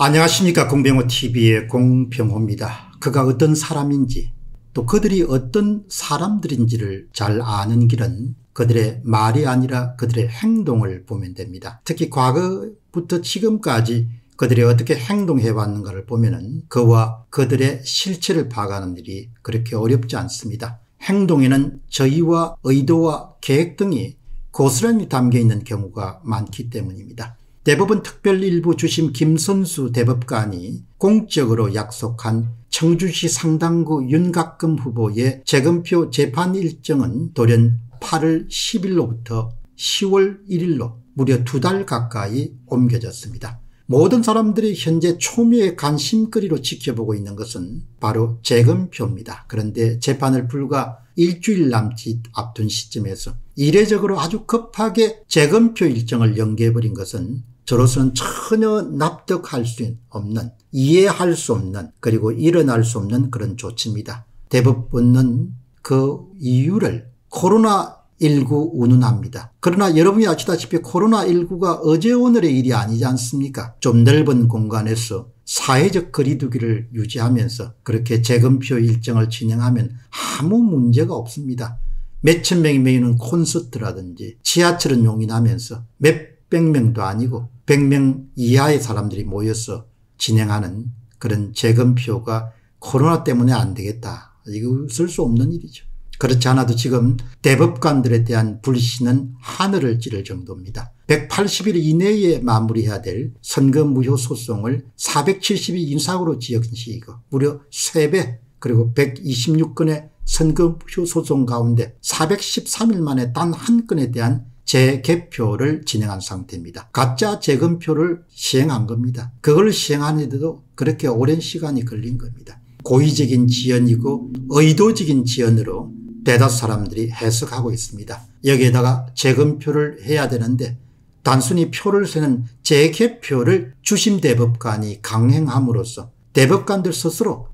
안녕하십니까. 공병호TV의 공병호입니다. 그가 어떤 사람인지 또 그들이 어떤 사람들인지를 잘 아는 길은 그들의 말이 아니라 그들의 행동을 보면 됩니다. 특히 과거부터 지금까지 그들이 어떻게 행동해 왔는가를 보면은 그와 그들의 실체를 파악하는 일이 그렇게 어렵지 않습니다. 행동에는 저희와 의도와 계획 등이 고스란히 담겨 있는 경우가 많기 때문입니다. 대법원 특별일부 주심 김선수 대법관이 공적으로 약속한 청주시 상당구 윤곽금 후보의 재검표 재판 일정은 돌연 8월 10일로부터 10월 1일로 무려 2달 가까이 옮겨졌습니다. 모든 사람들이 현재 초미의 관심거리로 지켜보고 있는 것은 바로 재검표입니다. 그런데 재판을 불과 일주일 남짓 앞둔 시점에서 이례적으로 아주 급하게 재검표 일정을 연기해버린 것은 저로서는 전혀 납득할 수 없는, 이해할 수 없는, 그리고 일어날 수 없는 그런 조치입니다. 대법원은 그 이유를 코로나19 운운합니다. 그러나 여러분이 아시다시피 코로나19가 어제 오늘의 일이 아니지 않습니까? 좀 넓은 공간에서 사회적 거리두기를 유지하면서 그렇게 재검표 일정을 진행하면 아무 문제가 없습니다. 몇천 명이 모이는 콘서트라든지 지하철은 용인하면서 몇백 명도 아니고 100명 이하의 사람들이 모여서 진행하는 그런 재검표가 코로나 때문에 안 되겠다. 이거 있을 수 없는 일이죠. 그렇지 않아도 지금 대법관들에 대한 불신은 하늘을 찌를 정도입니다. 180일 이내에 마무리해야 될 선거무효 소송을 470일 인상으로 지연시키고 무려 3배, 그리고 126건의 선거무효 소송 가운데 413일 만에 단 한 건에 대한 재개표를 진행한 상태입니다. 가짜 재검표를 시행한 겁니다. 그걸 시행하는데도 그렇게 오랜 시간이 걸린 겁니다. 고의적인 지연이고 의도적인 지연으로 대다수 사람들이 해석하고 있습니다. 여기에다가 재검표를 해야 되는데 단순히 표를 세는 재개표를 주심 대법관이 강행함으로써 대법관들 스스로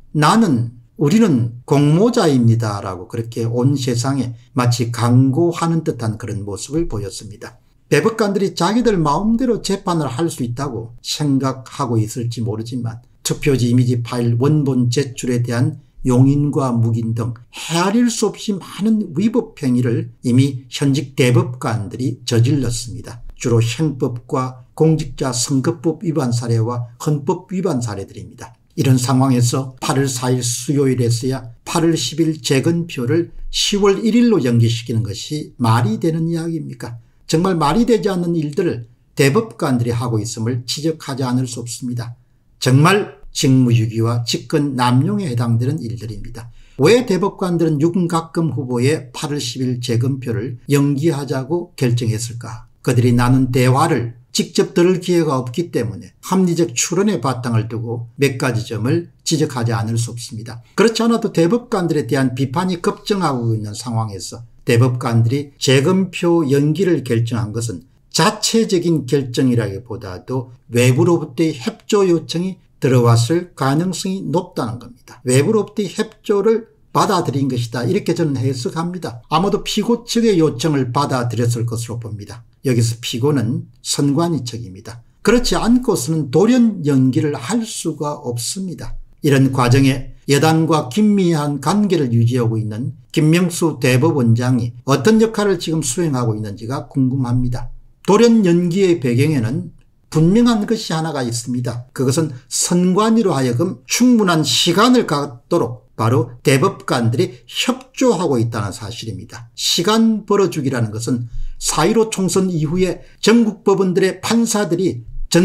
우리는 공모자입니다 라고 그렇게 온 세상에 마치 강구하는 듯한 그런 모습을 보였습니다. 대법관들이 자기들 마음대로 재판을 할 수 있다고 생각하고 있을지 모르지만 투표지 이미지 파일 원본 제출에 대한 용인과 묵인 등 헤아릴 수 없이 많은 위법 행위를 이미 현직 대법관들이 저질렀습니다. 주로 형법과 공직자 선거법 위반 사례와 헌법 위반 사례들입니다. 이런 상황에서 8월 4일 수요일에서야 8월 10일 재검표를 10월 1일로 연기시키는 것이 말이 되는 이야기입니까? 정말 말이 되지 않는 일들을 대법관들이 하고 있음을 지적하지 않을 수 없습니다. 정말 직무유기와 직권 남용에 해당되는 일들입니다. 왜 대법관들은 윤곽금 후보의 8월 10일 재검표를 연기하자고 결정했을까? 그들이 나눈 대화를 직접 들을 기회가 없기 때문에 합리적 추론의 바탕을 두고 몇 가지 점을 지적하지 않을 수 없습니다. 그렇지 않아도 대법관들에 대한 비판이 급증하고 있는 상황에서 대법관들이 재검표 연기를 결정한 것은 자체적인 결정이라기보다도 외부로부터의 협조 요청이 들어왔을 가능성이 높다는 겁니다. 외부로부터의 협조를 받아들인 것이다. 이렇게 저는 해석합니다. 아마도 피고 측의 요청을 받아들였을 것으로 봅니다. 여기서 피고는 선관위 측입니다. 그렇지 않고서는 돌연 연기를 할 수가 없습니다. 이런 과정에 여당과 긴밀한 관계를 유지하고 있는 김명수 대법원장이 어떤 역할을 지금 수행하고 있는지가 궁금합니다. 돌연 연기의 배경에는 분명한 것이 하나가 있습니다. 그것은 선관위로 하여금 충분한 시간을 갖도록 바로 대법관들이 협조하고 있다는 사실입니다. 시간 벌어주기라는 것은 4.15 총선 이후에 전국 법원들의 판사들이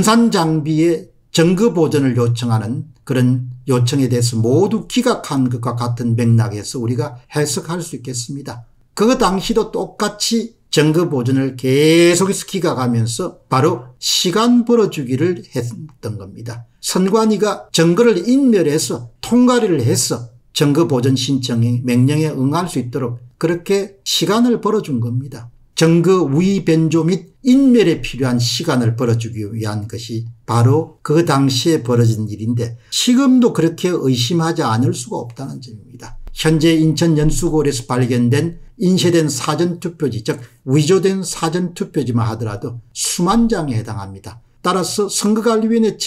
전산장비의 점거보전을 요청하는 그런 요청에 대해서 모두 기각한 것과 같은 맥락에서 우리가 해석할 수 있겠습니다. 그 당시도 똑같이 점거보전을 계속해서 기각하면서 바로 시간 벌어주기를 했던 겁니다. 선관위가 점거를 인멸해서 통과를 해서 점거보전 신청의 명령에 응할 수 있도록 그렇게 시간을 벌어준 겁니다. 점거 우위 변조 및 인멸에 필요한 시간을 벌어주기 위한 것이 바로 그 당시에 벌어진 일인데 지금도 그렇게 의심하지 않을 수가 없다는 점입니다. 현재 인천 연수구에서 발견된 인쇄된 사전투표지, 즉 위조된 사전투표지만 하더라도 수만 장에 해당합니다. 따라서 선거관리위원회 측이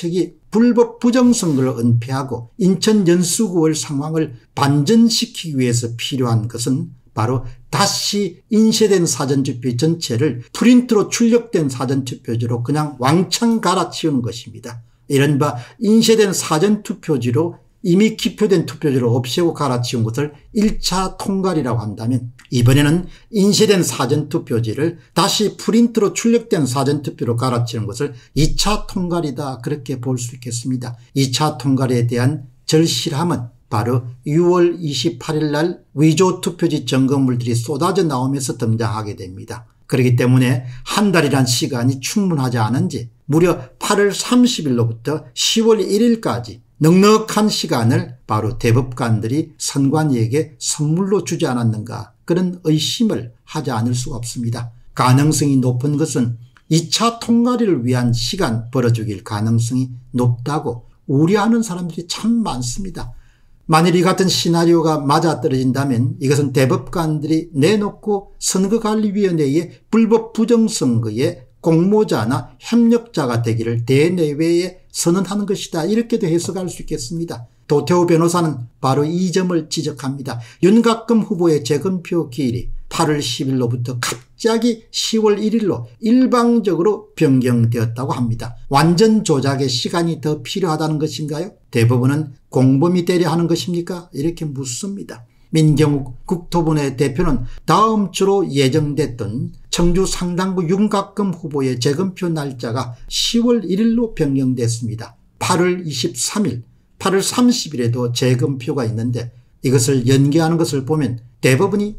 불법 부정선거를 은폐하고 인천 연수구의 상황을 반전시키기 위해서 필요한 것은 바로 다시 인쇄된 사전투표 전체를 프린트로 출력된 사전투표지로 그냥 왕창 갈아치우는 것입니다. 이른바 인쇄된 사전투표지로 이미 기표된 투표지를 없애고 갈아치운 것을 1차 통갈이라고 한다면, 이번에는 인쇄된 사전투표지를 다시 프린트로 출력된 사전투표로 갈아치우는 것을 2차 통갈이다, 그렇게 볼 수 있겠습니다. 2차 통갈에 대한 절실함은 바로 6월 28일 날 위조 투표지 점검물들이 쏟아져 나오면서 등장하게 됩니다. 그렇기 때문에 한 달이란 시간이 충분하지 않은지 무려 8월 30일로부터 10월 1일까지 넉넉한 시간을 바로 대법관들이 선관위에게 선물로 주지 않았는가, 그런 의심을 하지 않을 수가 없습니다. 가능성이 높은 것은 2차 통과를 위한 시간 벌어주길 가능성이 높다고 우려하는 사람들이 참 많습니다. 만일 이 같은 시나리오가 맞아떨어진다면 이것은 대법관들이 내놓고 선거관리위원회의 불법 부정선거에 공모자나 협력자가 되기를 대내외에 선언하는 것이다, 이렇게도 해석할 수 있겠습니다. 도태우 변호사는 바로 이 점을 지적합니다. 윤곽금 후보의 재검표 기일이 8월 10일로부터 갑자기 10월 1일로 일방적으로 변경되었다고 합니다. 완전 조작의 시간이 더 필요하다는 것인가요? 대법원은 공범이 되려 하는 것입니까? 이렇게 묻습니다. 민경욱 국토본의 대표는 다음 주로 예정됐던 청주 상당구 윤곽금 후보의 재검표 날짜가 10월 1일로 변경됐습니다. 8월 23일, 8월 30일에도 재검표가 있는데 이것을 연기하는 것을 보면 대법원이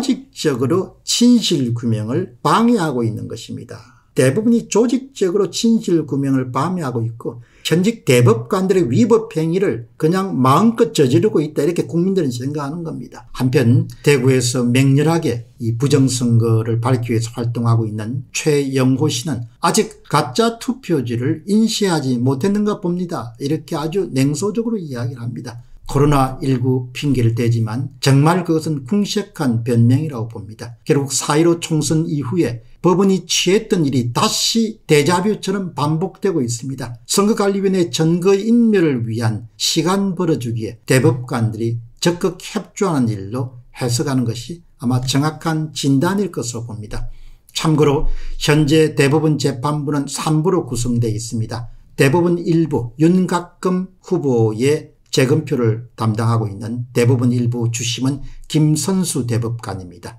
조직적으로 진실규명을 방해하고 있는 것입니다. 대법원이 조직적으로 진실규명을 방해하고 있고 현직 대법관들의 위법 행위를 그냥 마음껏 저지르고 있다, 이렇게 국민들은 생각하는 겁니다. 한편 대구에서 맹렬하게 이 부정선거를 밝히기 위해서 활동하고 있는 최영호 씨는 아직 가짜 투표지를 인쇄하지 못했는가 봅니다, 이렇게 아주 냉소적으로 이야기를 합니다. 코로나19 핑계를 대지만 정말 그것은 궁색한 변명이라고 봅니다. 결국 4.15 총선 이후에 법원이 취했던 일이 다시 데자뷰처럼 반복되고 있습니다. 선거관리위원회 증거인멸을 위한 시간 벌어주기에 대법관들이 적극 협조하는 일로 해석하는 것이 아마 정확한 진단일 것으로 봅니다. 참고로 현재 대법원 재판부는 3부로 구성되어 있습니다. 대법원 1부 윤곽금 후보의 재검표를 담당하고 있는 대법원 1부 주심은 김선수 대법관입니다.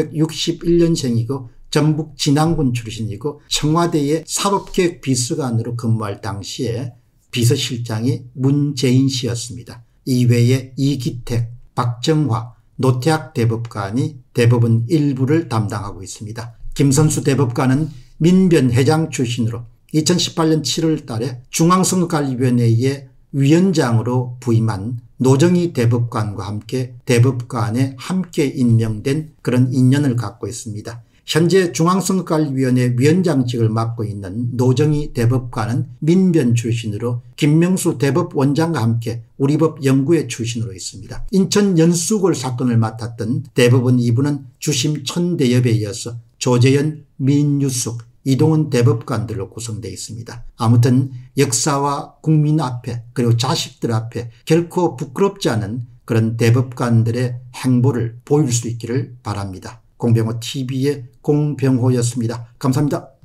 1961년생이고 전북 진안군 출신이고 청와대의 사법개혁 비서관으로 근무할 당시에 비서실장이 문재인 씨였습니다. 이외에 이기택, 박정화, 노태학 대법관이 대법원 1부를 담당하고 있습니다. 김선수 대법관은 민변회장 출신으로 2018년 7월 달에 중앙선거관리위원회의 위원장으로 부임한 노정희 대법관과 함께 대법관에 함께 임명된 그런 인연을 갖고 있습니다. 현재 중앙선거관리위원회 위원장직을 맡고 있는 노정희 대법관은 민변 출신으로 김명수 대법원장과 함께 우리법 연구회 출신으로 있습니다. 인천 연수골 사건을 맡았던 대법원 2부는 주심 천대엽에 이어서 조재현, 민유숙, 이동훈 대법관들로 구성되어 있습니다. 아무튼 역사와 국민 앞에 그리고 자식들 앞에 결코 부끄럽지 않은 그런 대법관들의 행보를 보일 수 있기를 바랍니다. 공병호 TV의 공병호였습니다. 감사합니다.